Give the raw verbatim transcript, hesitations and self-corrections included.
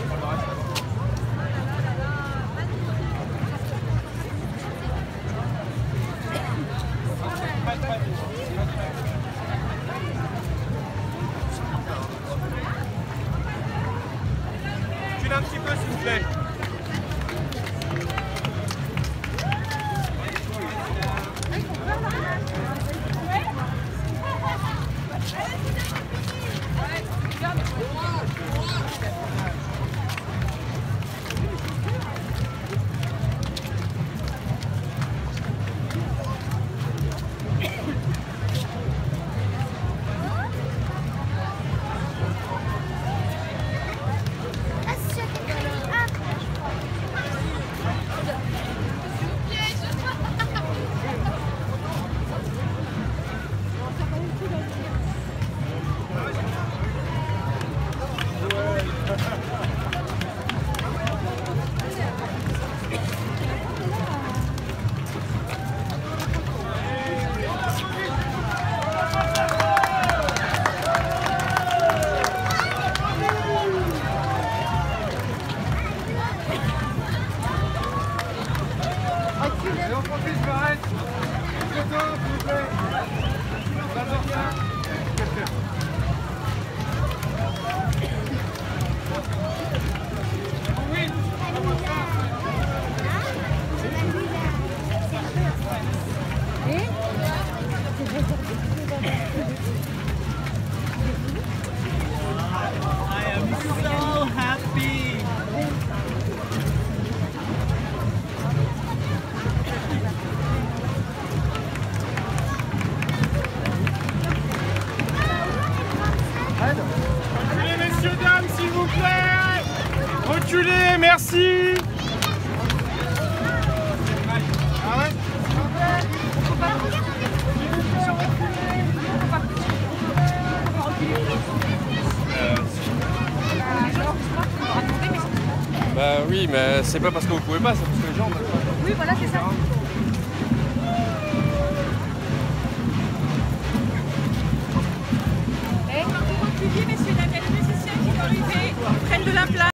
Un petit peu s'il vous plaît. Et on profite, je m'arrête. Une photo, s'il vous plaît. D'abord ça. Oui. I am so happy. Reculez, messieurs, dames, s'il vous plaît. Reculez, merci. Ah ouais? Bah oui, mais c'est pas parce que vous pouvez pas, c'est parce que les gens... Oui, voilà, c'est ça. Et quand vous reculiez, messieurs, dames, il y a des musiciens qui vont arriver, prennent de la place.